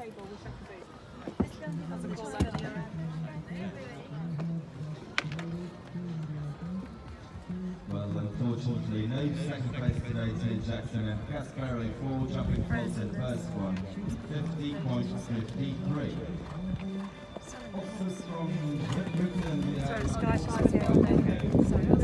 Well, unfortunately, no second place today to Jackson and Casparo 4 jumping false in first one, 50.53. Also from Britain, Sorry, the sky shines here.